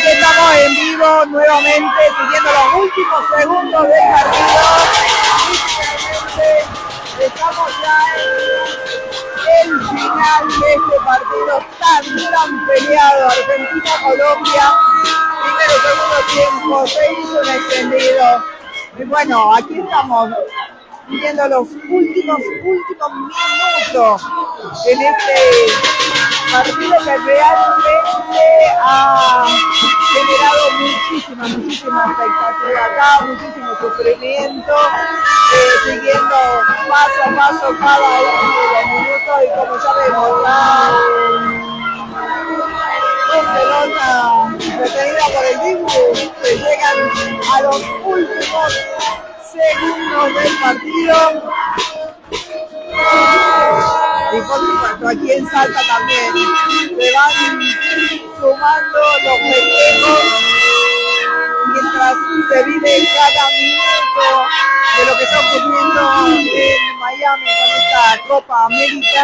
estamos en vivo nuevamente, siguiendo los últimos segundos del partido. Y finalmente estamos ya en el final de este partido tan peleado. Argentina-Colombia, primero y segundo tiempo, se hizo un extendido. Y bueno, aquí estamos viendo los últimos minutos en este partido que realmente ha generado muchísima expectativa acá, muchísimo sufrimiento, siguiendo paso a paso cada uno de los minutos. Y como ya vemos, con pelota retenida por el Dibu, se llegan a los últimos segundos del partido. Y por supuesto aquí en Salta también se van sumando los festejos mientras se vive cada minuto de lo que está ocurriendo en Miami con esta Copa América.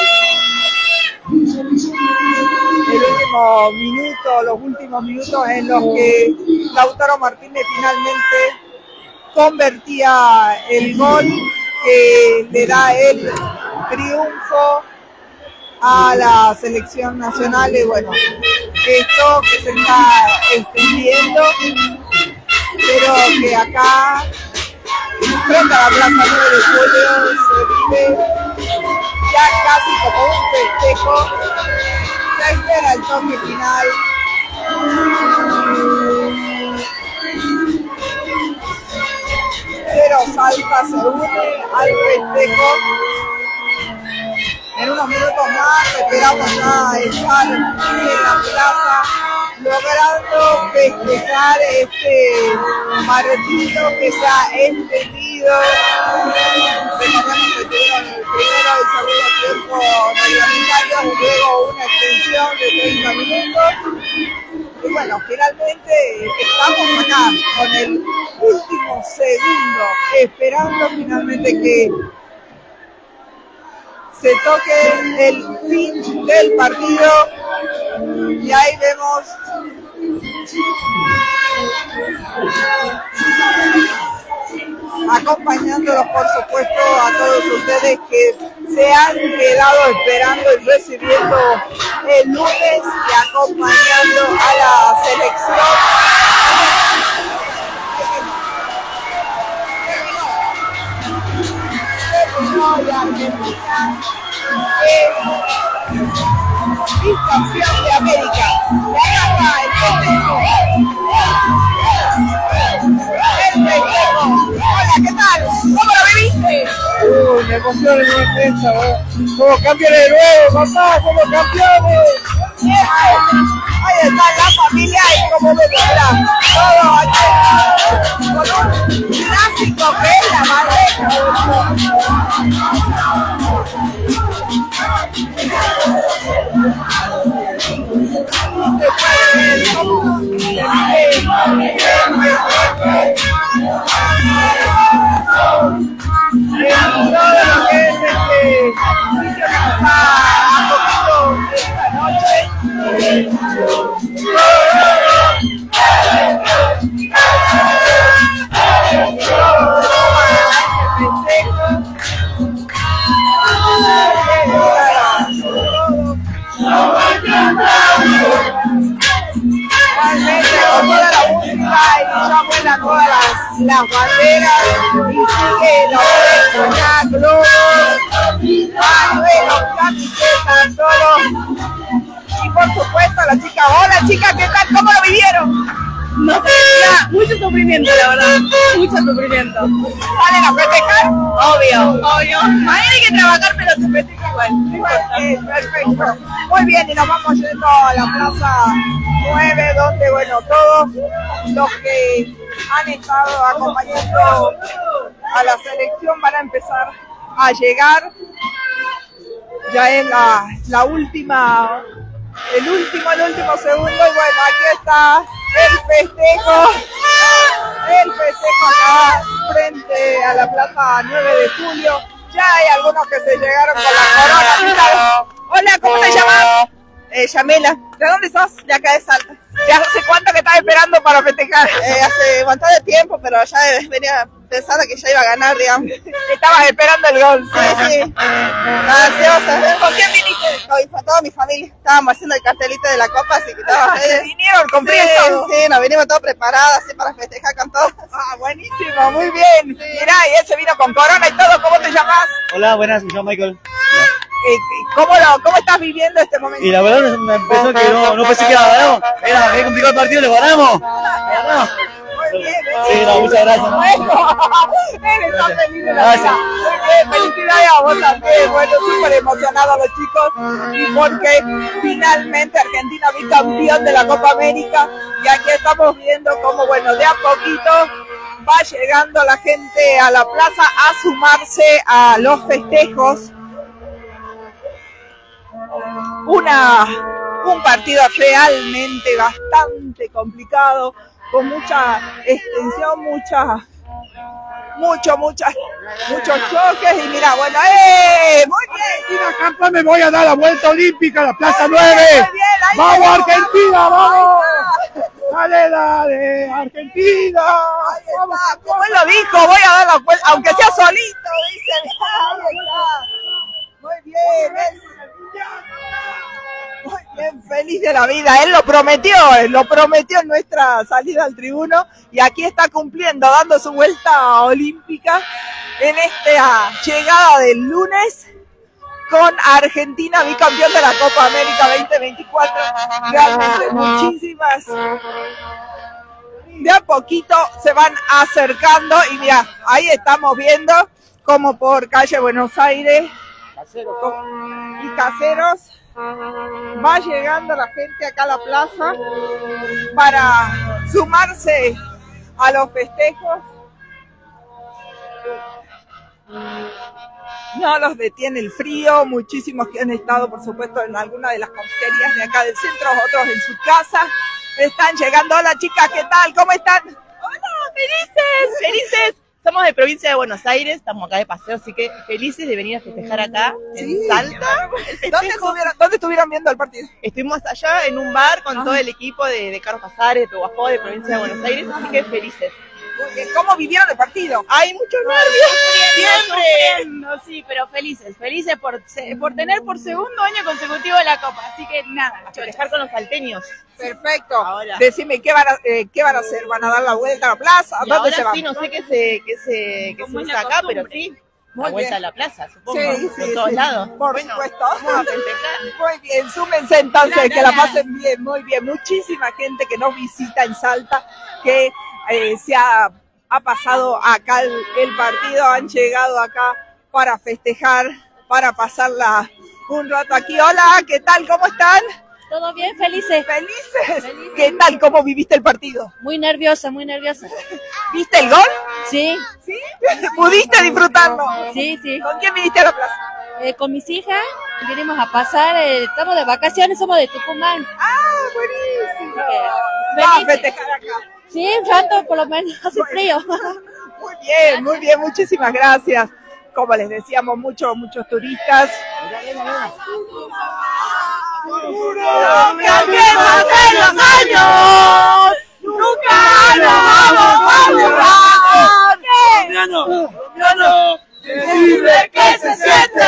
El último minuto, los últimos minutos en los que Lautaro Martínez finalmente convertía el gol que le da el triunfo a la selección nacional. Y bueno, esto que se está extendiendo, pero que acá frente a la Plaza 9 de Julio se vive ya casi como un festejo. Se espera el toque final. Pero Salta se une al festejo. En unos minutos más esperamos a estar en la plaza logrando festejar este partido que se ha extendido. Recordemos que tuvieron el primero y segundo tiempo reglamentarios y luego una extensión de 30 minutos. Y bueno, finalmente estamos acá con el último segundo, esperando finalmente que se toque el fin del partido. Y ahí vemos acompañándolos, por supuesto, a todos ustedes que se han quedado esperando y recibiendo el lunes y acompañando a la selección. Y Argentina es bicampeón de América. Y acá está el festejo. Hola, ¿qué tal? ¿Cómo lo viviste? Me emociona en una defensa, somos campeones de nuevo, papá, somos campeones. Ahí está la familia y como me queda todo aquí con un clásico que es la bandera. Se puede ver cómo se vive en todo lo que es este sitio que nos ha acogido esta noche. Realmente con toda la música y ya vuelan todas las banderas y sigue la oreja, globos, pañuelos, camisetas, todo. Y por supuesto la chica. Hola chicas, ¿qué tal? ¿Cómo lo vivieron? No sé, mucho sufrimiento, la verdad, mucho sufrimiento. ¿Salen a festejar? Obvio. Mañana hay que trabajar, pero se festeja igual. Perfecto. Muy bien, y nos vamos yendo a la Plaza 9, donde, bueno, todos los que han estado acompañando a la selección van a empezar a llegar. Ya es la última, el último segundo. Y bueno, aquí está el festejo acá frente a la Plaza 9 de Julio. Ya hay algunos que se llegaron con la corona. Hola, ¿cómo te llamas? Yamela. ¿De dónde sos? De acá de Salta. ¿De hace cuánto que estabas esperando para festejar? Hace un montón de tiempo, pero ya venía pensando que ya iba a ganar, digamos. Estabas esperando el gol. Sí. Ansiosa. ¿Con quién viniste? Con toda mi familia. Estábamos haciendo el cartelito de la copa, así que estábamos ¿Se vinieron con prieto? Sí, nos venimos todos preparados así para festejar con todos. Ah, buenísimo, muy bien. Mirá, y él se vino con corona y todo. ¿Cómo te llamas? Hola, buenas, me llamo Michael. ¿Cómo estás viviendo este momento? Y la verdad me empezó que no pensé que la ganamos. Era que complicado el partido, lo ganamos. Muy bien, Sí, no, muchas gracias. Él está feliz de la vida. Muy bien, felicidades a vos también. Bueno, súper emocionados los chicos. Y porque finalmente Argentina bicampeón de la Copa América. Y aquí estamos viendo cómo, bueno, de a poquito va llegando la gente a la plaza a sumarse a los festejos. Un partido realmente bastante complicado, con mucha extensión, muchos choques. Y mira, bueno, muy bien. Argentina, campeón, me voy a dar la vuelta olímpica a la Plaza 9. Muy bien, ahí ¡Vamos, tenemos. Argentina, vamos! Ahí Dale, Argentina. está. Como él lo dijo, voy a dar la vuelta, aunque sea solito, dice. Ahí está. Muy bien, muy bien, feliz de la vida. Él lo prometió en nuestra salida al tribuno y aquí está cumpliendo, dando su vuelta olímpica en esta llegada del lunes con Argentina, bicampeón de la Copa América 2024. Realmente muchísimas. De a poquito se van acercando y mira, ahí estamos viendo como por calle Buenos Aires y Caseros va llegando la gente acá a la plaza para sumarse a los festejos. No los detiene el frío, muchísimos que han estado, por supuesto, en alguna de las confiterías de acá del centro, otros en su casa. Están llegando. Hola chicas, ¿qué tal? ¿Cómo están? Hola, felices. Somos de provincia de Buenos Aires, estamos acá de paseo, así que felices de venir a festejar acá en Salta. ¿Dónde estuvieron viendo el partido? Estuvimos allá en un bar con todo el equipo de Carlos Casares, de Pehuajó, de provincia de Buenos Aires, así que felices. ¿Cómo vivieron el partido? Hay muchos nervios, siempre. Sufriendo, sí, pero felices por tener por segundo año consecutivo la Copa, así que nada, A festejar con los salteños. Perfecto. Ahora. Decime, ¿qué van a hacer? ¿Van a dar la vuelta a la plaza? Y ¿Dónde ahora se van? sí, no sé qué se Como es usa la acá, costumbre. pero sí, Muy la vuelta bien. a la plaza, supongo, Sí, por todos lados. Por Bueno, supuesto. vamos a festejar. Muy bien, súmense entonces, que la Dale. pasen bien, muy bien. Muchísima gente que nos visita en Salta, que se ha pasado acá el partido, han llegado acá para festejar, para pasarla un rato aquí. Hola, ¿qué tal? ¿Cómo están? ¿Todo bien? Felices. ¿Felices? ¿Qué tal? ¿Cómo viviste el partido? Muy nerviosa, muy nerviosa. ¿Viste el gol? Sí, ¿Sí? ¿Pudiste disfrutarlo? sí. ¿Con quién viniste a la plaza? Con mis hijas venimos a pasar, estamos de vacaciones, somos de Tucumán. ¡Ah, buenísimo! Felices. Va a festejar acá. Sí, un rato por lo menos, hace frío. Muy bien, muchísimas gracias. Como les decíamos, muchos turistas. ¡No cambiemos en los años! ¡Nunca nos vamos a borrar! No, decirle que se siente.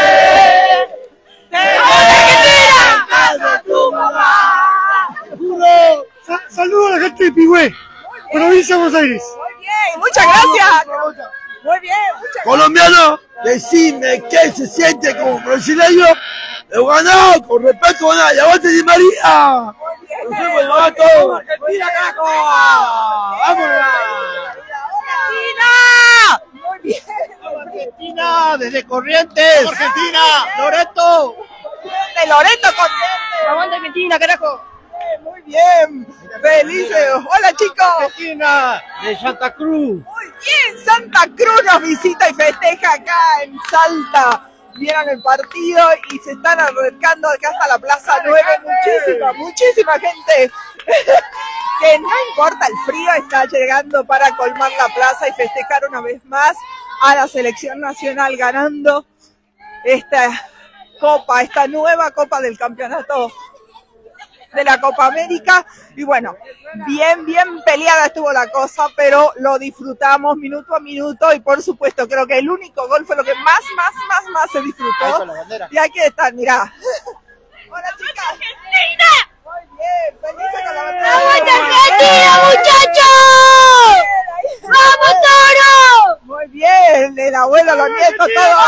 ¡Argentina! ¡Casa a tu mamá! Saludos a la gente de Pigüé, provincia de Buenos Aires. Muy bien, muchas gracias. Muy bien, muchas gracias. Colombiano, decime qué se siente como brasileño. Lo ganó con respeto a y aguante Di María. Nos fuimos el gato. Argentina, carajo. ¡Vámonos! ¡Argentina! Muy bien. Argentina, desde Corrientes. Argentina, Loreto. De Loreto Corrientes. ¡Aguanta Argentina, carajo! Muy bien. Felices. Hola chicos. Argentina, de Santa Cruz. Muy bien. Santa Cruz nos visita y festeja acá en Salta. Vieron el partido y se están acercando acá hasta la Plaza 9. Muchísima gente que no importa el frío, está llegando para colmar la plaza y festejar una vez más a la selección nacional ganando esta copa, esta nueva copa del campeonato de la Copa América. Y bueno, bien peleada estuvo la cosa, pero lo disfrutamos minuto a minuto y por supuesto creo que el único gol fue lo que más se disfrutó. Y aquí están, mirá. Hola chicas. ¡Argentina! Muy bien, felices con la bandera. ¡Vamos Argentina, muchachos! ¡Vamos Toro! Muy bien, el abuelo, los nietos, todo.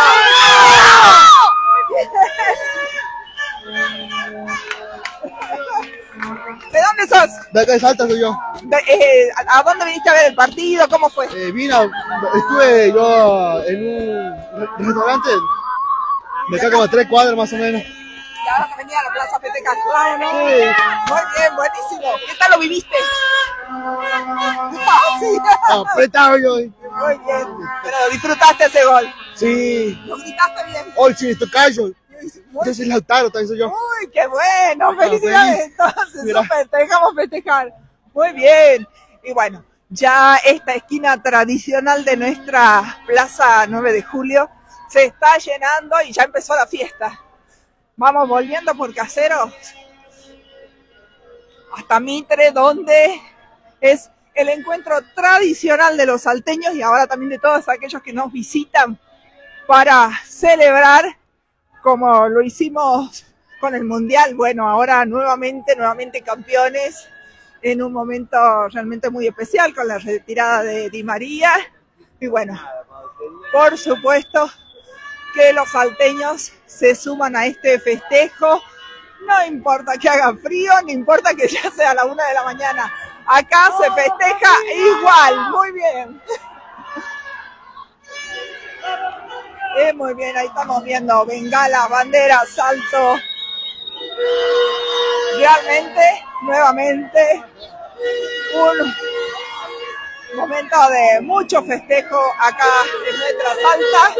¿De dónde sos? De acá de Salta soy yo. ¿A dónde viniste a ver el partido? ¿Cómo fue? Estuve yo en un restaurante de acá como a 3 cuadras más o menos. Y ahora que venía a la Plaza Festejar, claro, ¿no? Sí. Muy bien, buenísimo. ¿Qué tal lo viviste? Sí. Apretado yo. Muy bien. Pero disfrutaste ese gol. Sí. ¿Lo gritaste bien? Hoy sí, esto callo. Muy Yo soy Lautaro, también soy yo. Uy, qué bueno, felicidades. feliz. Entonces, Mira. súper, te dejamos festejar. Muy bien. Y bueno, ya esta esquina tradicional de nuestra Plaza 9 de Julio se está llenando y ya empezó la fiesta. Vamos volviendo por Caseros hasta Mitre, donde es el encuentro tradicional de los salteños y ahora también de todos aquellos que nos visitan para celebrar como lo hicimos con el Mundial. Bueno, ahora nuevamente campeones en un momento realmente muy especial con la retirada de Di María. Y bueno, por supuesto que los salteños se suman a este festejo. No importa que haga frío, no importa que ya sea a la 1 de la mañana. Acá se festeja igual. Muy bien. Muy bien, ahí estamos viendo bengala, bandera, salto. Realmente, nuevamente, un momento de mucho festejo acá en nuestra Salta.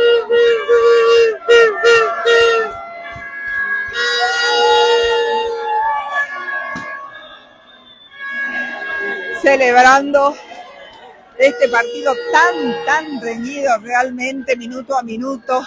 Celebrando este partido tan reñido realmente, minuto a minuto,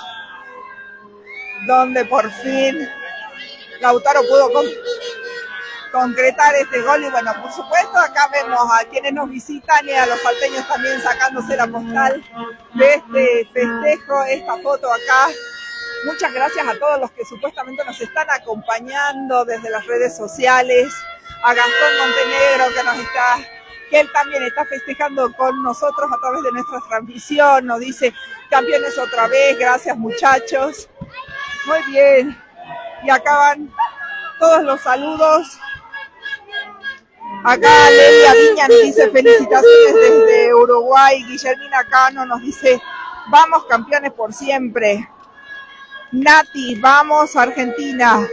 donde por fin Lautaro pudo concretar este gol. Y bueno, por supuesto, acá vemos a quienes nos visitan y a los salteños también sacándose la postal de este festejo, esta foto acá. Muchas gracias a todos los que supuestamente nos están acompañando desde las redes sociales, a Gastón Montenegro que él también está festejando con nosotros a través de nuestra transmisión, nos dice campeones otra vez, gracias muchachos. Muy bien, y acá van todos los saludos. Acá Lelia Viña nos dice felicitaciones desde Uruguay. Guillermina Cano nos dice vamos campeones por siempre. Nati, vamos Argentina.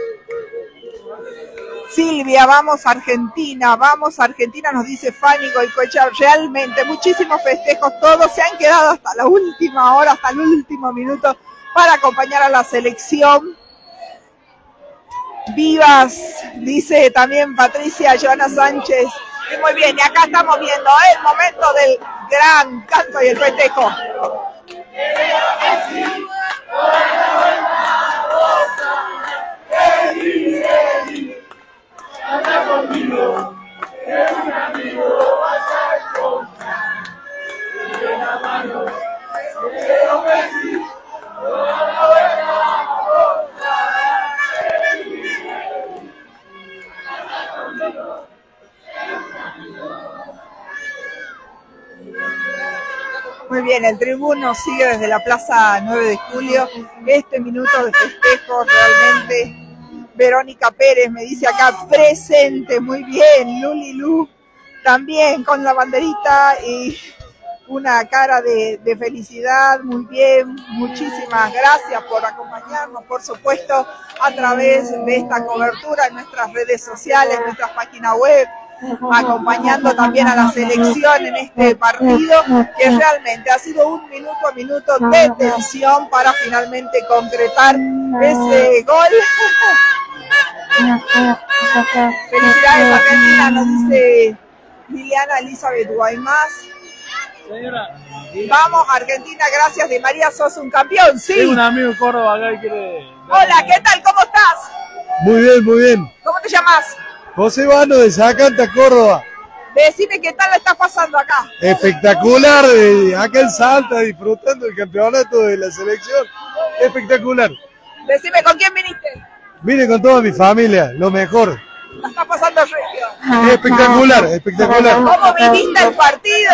Silvia, vamos Argentina, nos dice Fanny Goicoechea. Realmente muchísimos festejos, todos se han quedado hasta la última hora, hasta el último minuto para acompañar a la selección. Vivas, dice también Patricia Joana Sánchez. Y muy bien, y acá estamos viendo el momento del gran canto y el festejo. Muy bien, el tribuno sigue desde la Plaza 9 de Julio. Este minuto de festejo realmente. Verónica Pérez me dice acá presente, muy bien. Lulilu también con la banderita y una cara de felicidad, muy bien. Muchísimas gracias por acompañarnos, por supuesto, a través de esta cobertura en nuestras redes sociales, en nuestras páginas web, acompañando también a la selección en este partido, que realmente ha sido un minuto a minuto de tensión para finalmente concretar ese gol. Felicidades Argentina, nos dice Liliana Elizabeth Guaymás. Vamos Argentina, gracias Di María, sos un campeón, sí. Tengo un amigo en Córdoba acá que quiere... Hola, ¿qué tal? ¿Cómo estás? Muy bien, muy bien. ¿Cómo te llamas? José Vano de Zacanta, Córdoba. Decime qué tal la estás pasando acá. Espectacular, acá en Salta, disfrutando el campeonato de la selección. Espectacular. Decime con quién viniste. Vine con toda mi familia, lo mejor. La estás pasando regio. Espectacular, espectacular. ¿Cómo viviste el partido?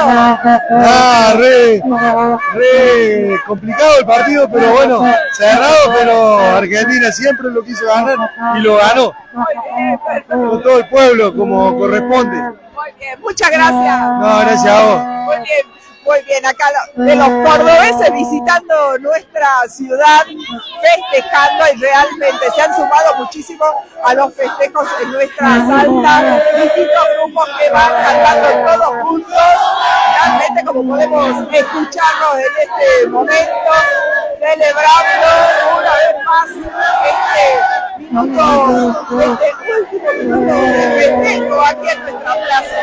Re complicado el partido, pero bueno, cerrado, pero Argentina siempre lo quiso ganar y lo ganó. Muy bien, perfecto. Con todo el pueblo, como corresponde. Muy bien, muchas gracias. No, gracias a vos. Muy bien, acá de los cordobeses visitando nuestra ciudad, festejando y realmente se han sumado muchísimo a los festejos en nuestra Salta, distintos grupos que van cantando todos juntos, realmente como podemos escucharnos en este momento, celebrando una vez más este último minuto de festejo aquí en nuestra plaza.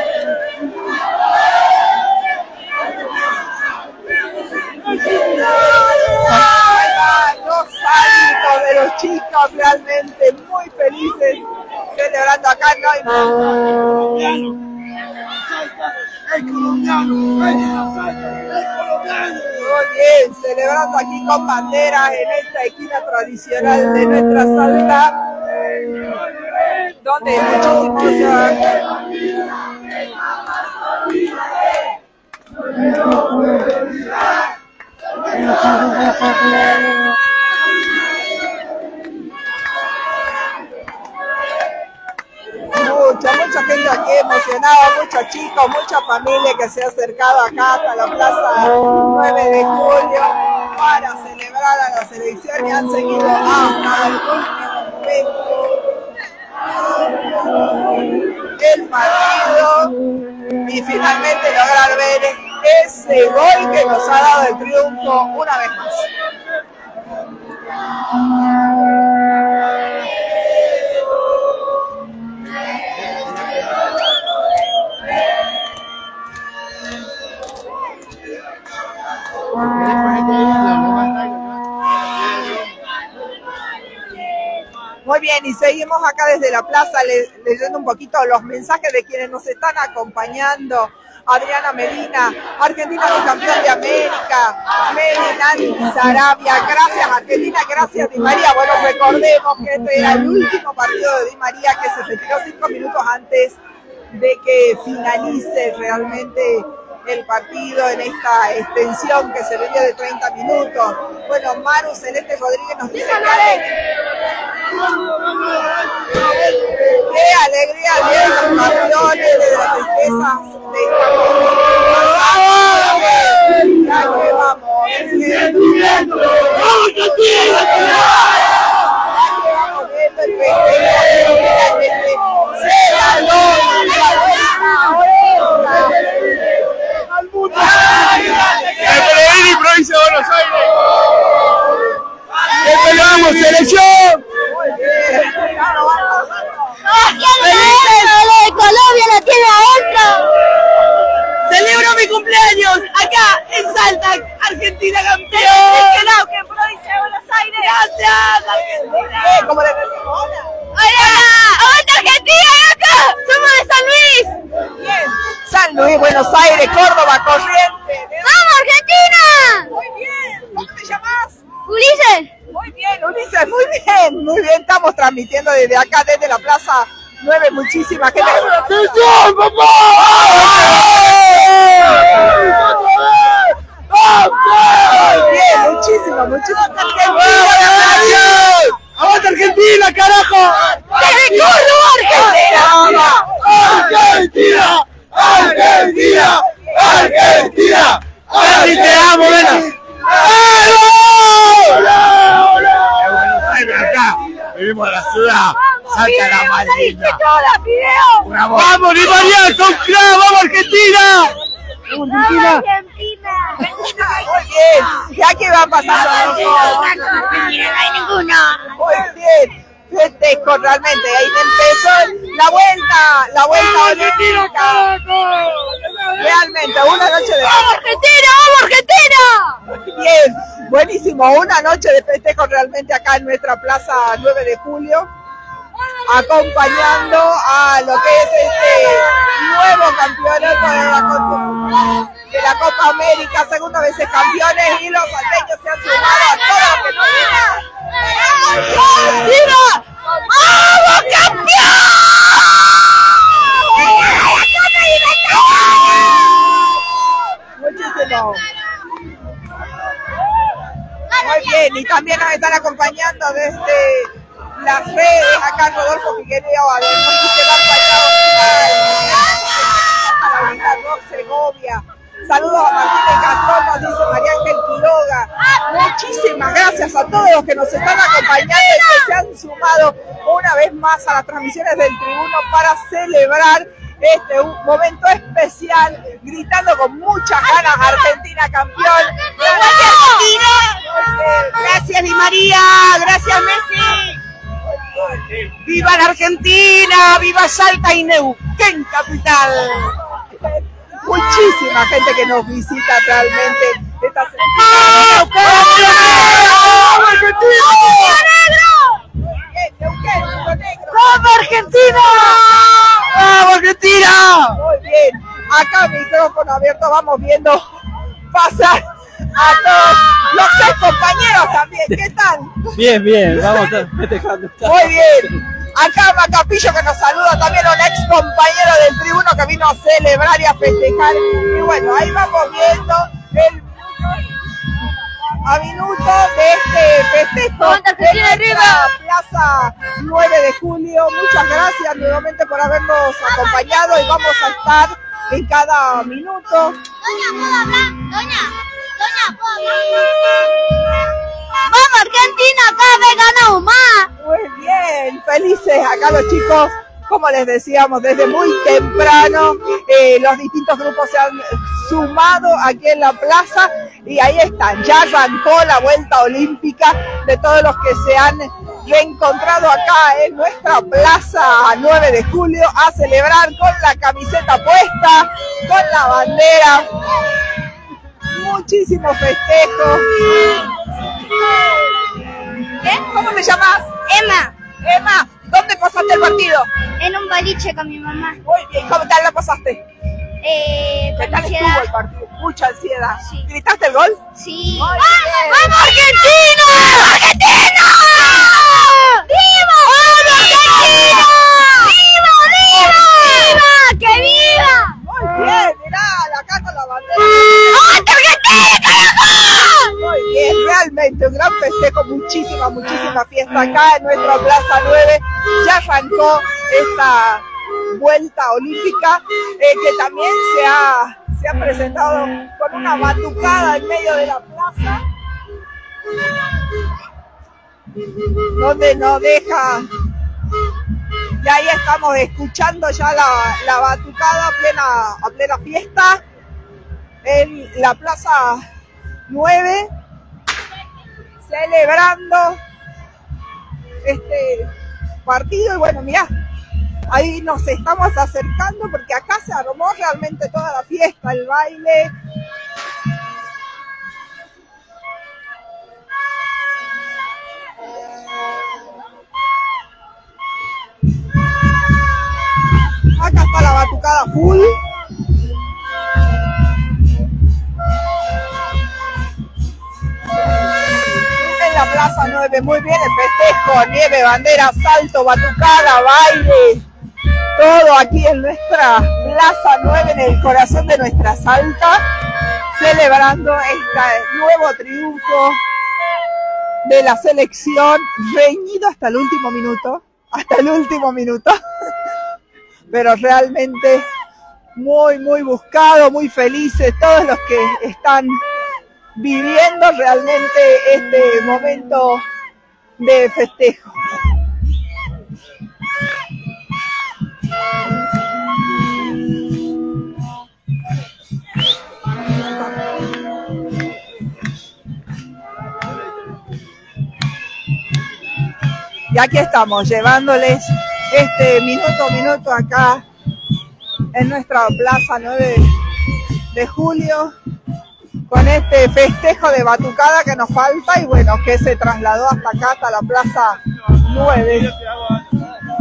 Los saltos de los chicos realmente muy felices celebrando acá, ¿no? Muy bien, celebrando aquí con banderas en esta esquina tradicional de nuestra Salta, donde muchísimos mucha gente aquí emocionada, muchos chicos, mucha familia que se ha acercado acá hasta la plaza 9 de julio para celebrar a la selección y han seguido hasta el último momento el partido y finalmente lograr ver ese gol que nos ha dado el triunfo una vez más. Muy bien, y seguimos acá desde la plaza leyendo un poquito los mensajes de quienes nos están acompañando. Adriana Medina, Argentina campeón de América, Medina Sarabia, gracias Argentina, gracias Di María. Bueno, recordemos que este era el último partido de Di María que se retiró 5 minutos antes de que finalice realmente el partido en esta extensión que se venía de 30 minutos. Bueno, Maru Celeste Rodríguez nos dice qué alegría ver los campeones de las tristezas de esta ya que vamos. El provincia de Buenos Aires. ¡Esperamos, selección! Colombia la tiene adentro. Celebro mi cumpleaños acá en Salta, Argentina campeón. Que provincia de Buenos Aires. Gracias, Argentina. ¿Cómo le decimos ahora? ¡Aguanta Argentina acá! ¡Somos de San Luis! Bien. San Luis, Buenos Aires, Córdoba, Corrientes. ¡Vamos Argentina! Muy bien. ¿Cómo te llamas? Ulises. Muy bien, Ulises, muy bien, muy bien. Estamos transmitiendo desde acá, desde la Plaza 9, muchísima gente. ¡Atención, papá! Muy bien, muchísima gente. ¡Aguanta Argentina, carajo! ¡Desde Córdoba, ¡Argentina! ¡Argentina! ¡Argentina! ¡Así te amo, Vena! Acá, venimos a la ciudad, Salta la Marina. ¡Vamos, Di María, son crack! ¡Vamos, Argentina! Argentina! Muy bien, ya que van pasando los cosas. No hay ninguno. Muy bien, festejo realmente. Ahí empezó la vuelta olímpica. Realmente, una noche de... ¡Vamos Argentina! ¡Vamos Argentina! Bien, buenísimo, una noche de festejo realmente acá en nuestra Plaza 9 de Julio. acompañando a lo que es este nuevo campeonato de la Copa América, segunda vez campeones, y los salteños se han sumado a todo lo que no ¡Viva! ¡Vamos, campeón! Muchísimo. Muy bien, y también nos están acompañando desde las redes acá Rodolfo Figueroa, Segovia. Saludos a Martín Castón, nos dice María Ángel Quiroga. Muchísimas gracias a todos los que nos están acompañando y que se han sumado una vez más a las transmisiones del Tribuno para celebrar un momento especial, gritando con muchas ganas: Argentina campeón. Gracias Di María, gracias Messi. ¡Viva la Argentina! ¡Viva Salta y Neuquén capital! Muchísima gente que nos visita realmente esta semana. ¡Vamos Argentina! ¡Vamos Argentina! Muy bien, acá micrófono abierto, vamos viendo pasar a todos los ex compañeros también. ¿Qué tal? Bien, bien, vamos festejando. Muy bien. Acá Macapillo que nos saluda, también un ex compañero del Tribuno que vino a celebrar y a festejar. Y bueno, ahí vamos viendo el a minuto de este festejo de la Plaza 9 de Julio. Muchas gracias nuevamente por habernos acompañado y vamos a estar en cada minuto. Doña, ¿puedo hablar? Doña, ¿puedo hablar? ¡Vamos Argentina! ¡Cada vez ganamos más! Muy bien, felices acá los chicos. Como les decíamos, desde muy temprano los distintos grupos se han sumado aquí en la plaza y ahí están, ya arrancó la vuelta olímpica de todos los que se han reencontrado acá en nuestra plaza 9 de julio a celebrar con la camiseta puesta, con la bandera, muchísimos festejos. ¿Qué? ¿Cómo te llamas? Emma, Emma, ¿dónde pasaste el partido? en un boliche con mi mamá. Muy bien, ¿cómo tal la pasaste? ¿Qué Con tal estuvo ansiedad. el partido? Mucha ansiedad. Sí. ¿Gritaste el gol? Sí. Muy bien. ¡Vamos Argentina! ¡Argentina! ¡Viva! ¡Vamos Argentina! ¡Viva, viva! ¡Viva! ¡Que viva! Muy bien, mirá, acá con la bandera. ¡Vamos Argentina, carajo! Muy bien, realmente un gran festejo, muchísima fiesta acá en nuestra Plaza 9. Ya arrancó esta vuelta olímpica que también se ha presentado con una batucada en medio de la plaza, donde nos deja, y ahí estamos escuchando ya la batucada a plena fiesta en la Plaza 9, celebrando este partido. Y bueno, mirá, ahí nos estamos acercando porque acá se armó realmente toda la fiesta, el baile. Acá está la batucada full. En la Plaza 9, muy bien el festejo, nieve, bandera, salto, batucada, baile, todo aquí en nuestra Plaza 9, en el corazón de nuestra Salta, celebrando este nuevo triunfo de la selección, reñido hasta el último minuto, pero realmente muy buscado, muy felices todos los que están viviendo realmente este momento de festejo. Y aquí estamos llevándoles este minuto acá en nuestra Plaza 9 de Julio, con este festejo de batucada que nos falta y bueno, que se trasladó hasta acá, hasta la Plaza 9.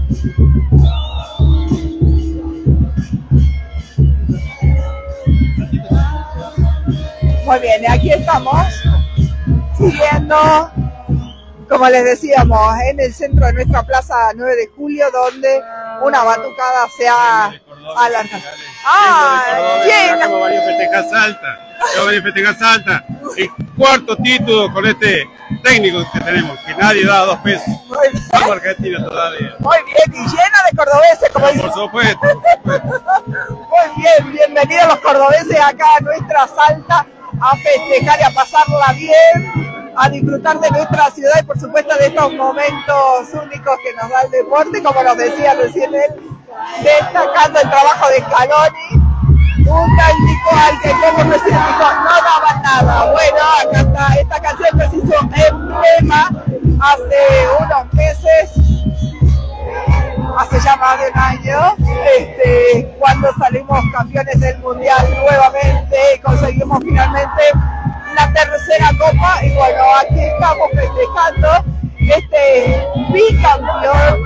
Muy bien, y aquí estamos siguiendo, como les decíamos, en el centro de nuestra Plaza 9 de Julio, donde una batucada se ha alargado. ¡Ah! ¡Bien! Vamos a venir a festejar Salta. Vamos a venir a festejar Salta. El cuarto título con este técnico que tenemos, que nadie da 2 pesos. Vamos a Argentina todavía. Muy bien, y llena de cordobeses, como Por supuesto. Muy bien, bienvenidos los cordobeses acá a nuestra Salta, a festejar y a pasarla bien, a disfrutar de nuestra ciudad y por supuesto de estos momentos únicos que nos da el deporte, como nos decía recién él, destacando el trabajo de Scaloni, un técnico al que como recién dijo, no daba nada. Bueno, acá está, esta canción que se hizo emblema hace unos meses, hace ya más de un año, cuando salimos campeones del mundial nuevamente y conseguimos finalmente la tercera copa, y bueno, aquí estamos festejando este bicampeón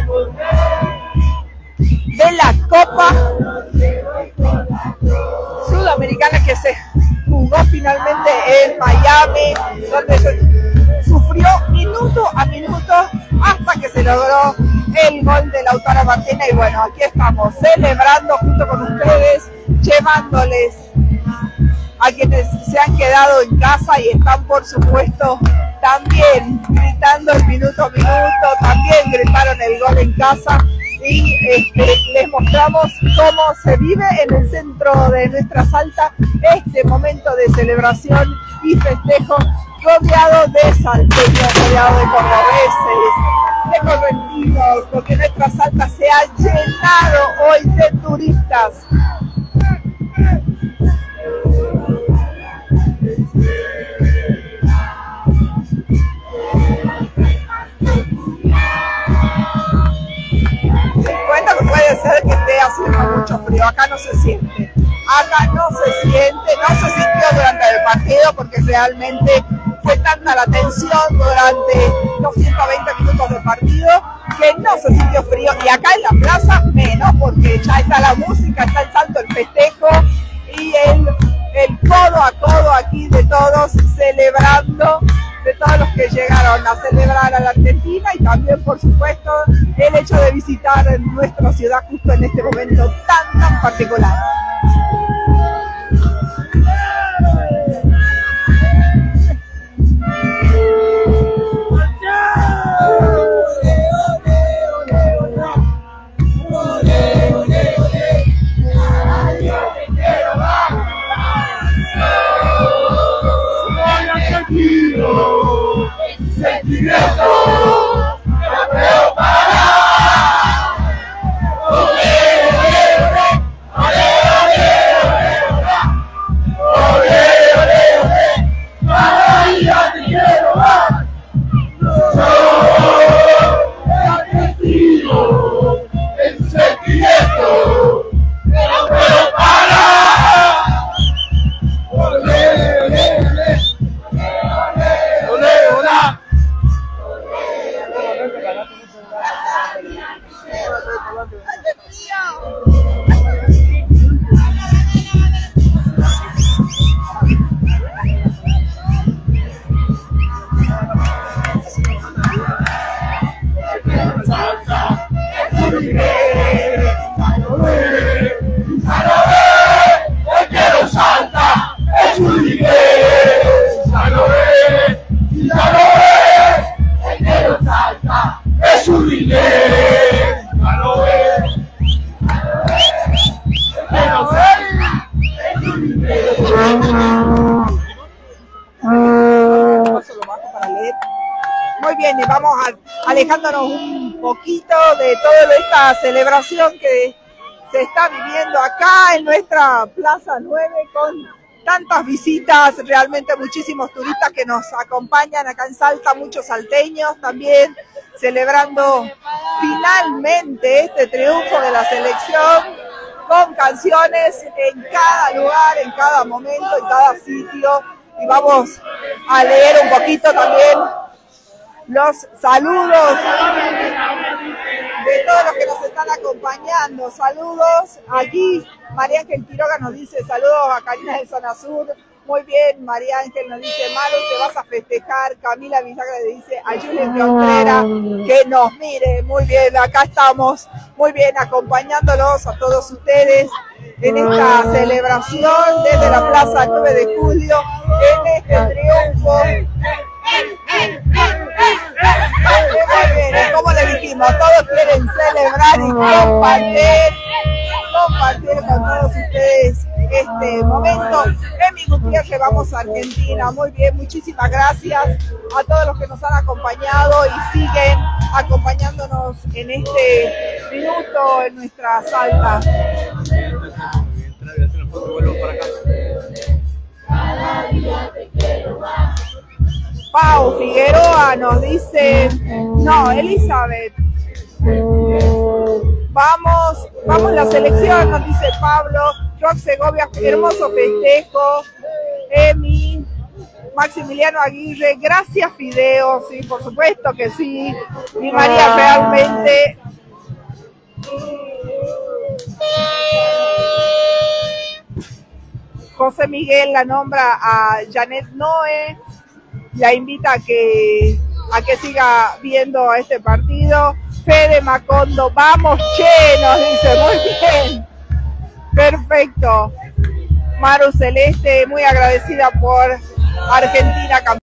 de la Copa Sudamericana que se jugó finalmente en Miami, donde se sufrió minuto a minuto hasta que se logró el gol de Lautaro Martínez. Y bueno, aquí estamos celebrando junto con ustedes, llevándoles a quienes se han quedado en casa y están por supuesto también gritando el minuto a minuto, también gritaron el gol en casa, y les mostramos cómo se vive en el centro de nuestra Salta este momento de celebración y festejo, rodeado de salteños, rodeado de cordobeses, de correntinos, porque nuestra Salta se ha llenado hoy de turistas. Cuenta que puede ser que esté haciendo mucho frío, acá no se siente. Acá no se siente, no se sintió durante el partido porque realmente fue tanta la tensión durante los 120 minutos de partido que no se sintió frío, y acá en la plaza menos, porque ya está la música, está el salto, el festejo y el codo a codo aquí de todos celebrando, de todos los que llegaron a celebrar a la Argentina, y también por supuesto el hecho de visitar nuestra ciudad justo en este momento tan particular. Muy bien, y vamos alejándonos un poquito de toda esta celebración que se está viviendo acá en nuestra Plaza 9 con tantas visitas, realmente muchísimos turistas que nos acompañan acá en Salta, muchos salteños también celebrando finalmente este triunfo de la selección con canciones en cada lugar, en cada momento, en cada sitio, y vamos a leer un poquito también los saludos de todos están acompañando. Saludos. Aquí María Ángel Quiroga nos dice saludos a Karina de Zona Sur. Muy bien, María Ángel nos dice, Maru, te vas a festejar. Camila Villagra le dice a Julen Contreras que nos mire. Muy bien, acá estamos, muy bien, acompañándolos a todos ustedes en esta celebración desde la Plaza 9 de Julio, en este triunfo. Muy bien, como les dijimos, todos quieren celebrar y compartir con todos ustedes este momento. Emi Gutiérrez, vamos a Argentina. Muy bien, muchísimas gracias a todos los que nos han acompañado y siguen acompañándonos en este minuto en nuestra Salta. Pau Figueroa nos dice, no, Elizabeth, vamos la selección, nos dice Pablo. Rox Segovia, hermoso festejo. Emi, Maximiliano Aguirre, gracias Fideo, sí, por supuesto que sí. Y María, realmente. José Miguel la nombra a Janet Noé, la invita a que siga viendo este partido. Fede Macondo, vamos che, nos dice, muy bien. Perfecto. Maru Celeste, muy agradecida por Argentina campeona.